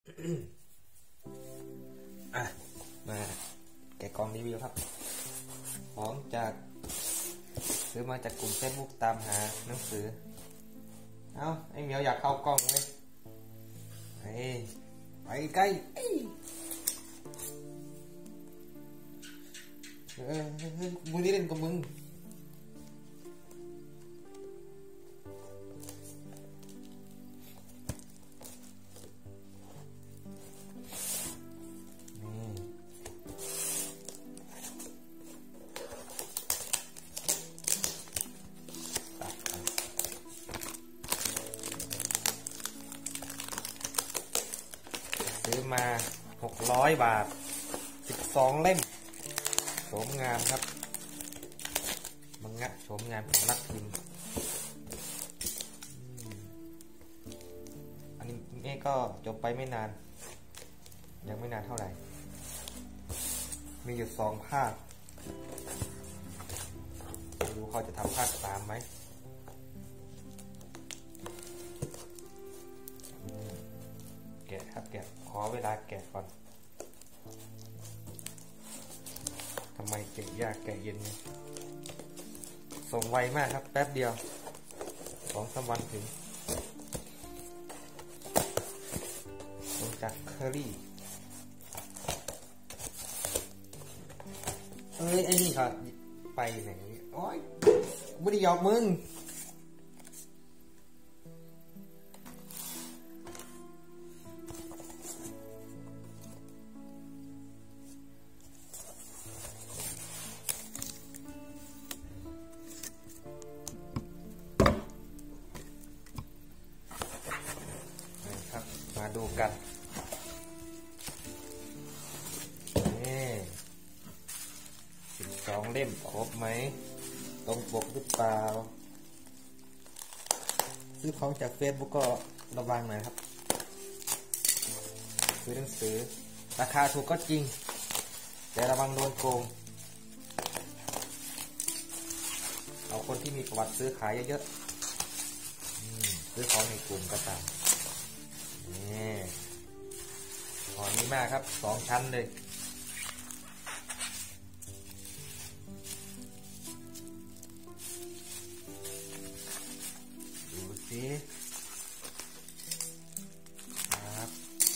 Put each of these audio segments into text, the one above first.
มาแกะกล่องรีวิวครับของจากซื้อมาจากกลุ่ม Facebook ตามหาหนังสือไอ้เหมียวอยากเข้ากล้องเลยไปใกล้มึงนี่เล่นกับมึงซื้อมา600 บาท12 เล่มโฉมงามครับมังงะโฉมงามของนักพิมพ์อันนี้ก็จบไปไม่นานยังไม่นานเท่าไหร่มีอยู่2 ภาคดูเขาจะทำภาค 3ไหมแกะครับแกะขอเวลาแกะก่อนทำไมแกะยากแกะเย็นส่งไวมากครับแป๊บเดียว2-3 วันถึงส่งจากเคอรี่ไอ้นี่ครับไปไหนโอ๊ยไม่ได้หยอกมึงมาดูกัน12 เล่มครบไหมตรงปกหรือเปล่าซื้อของจาก Facebook ก็ระวังหน่อยครับซื้อหนังสือราคาถูกก็จริงแต่ระวังโดนโกงเอาคนที่มีประวัติซื้อขายเยอะๆซื้อของในกลุ่มก็ตามห่อนี้มากครับ2 ชั้นเลยดูสิครับ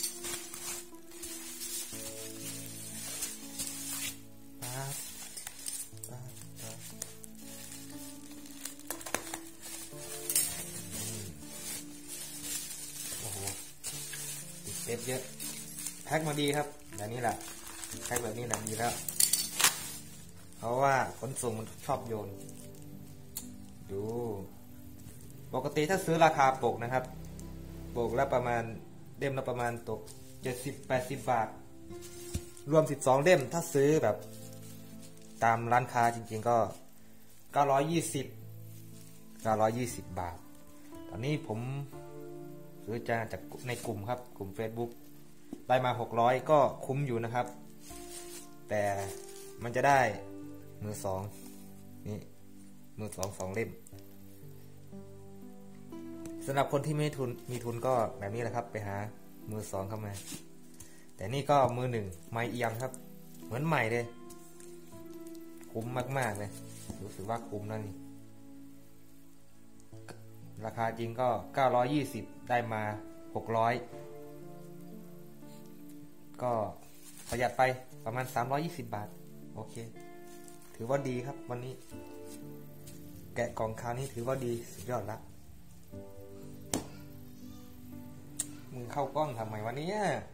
โอ้โหติดเทปเยอะแพ็คมาดีครับแบบนี้แหละแพ็คแบบนี้แหละดีแล้วเพราะว่าขนส่งมันชอบโยนดูปกติถ้าซื้อราคาปกนะครับปกละประมาณเล่มละประมาณตก70-80 บาทรวม12 เล่มถ้าซื้อแบบตามร้านค้าจริงๆก็920 บาทตอนนี้ผมซื้อจากในกลุ่มครับกลุ่ม Facebookได้มา600ก็คุ้มอยู่นะครับแต่มันจะได้มือ 2นี่มือ 2 เล่มสำหรับคนที่ไม่มีทุนก็แบบนี้แหละครับไปหามือ 2เข้ามาแต่นี่ก็มือ 1ไม้เอียงครับเหมือนใหม่เลยคุ้มมากๆเลยรู้สึกว่าคุ้มนะนี่ราคาจริงก็920ได้มา600ก็ประหยัดไปประมาณ320 บาทโอเคถือว่าดีครับวันนี้แกะกล่องคราวนี้ถือว่าดีสุดยอดละมึงเข้ากล้องทำไมวันนี้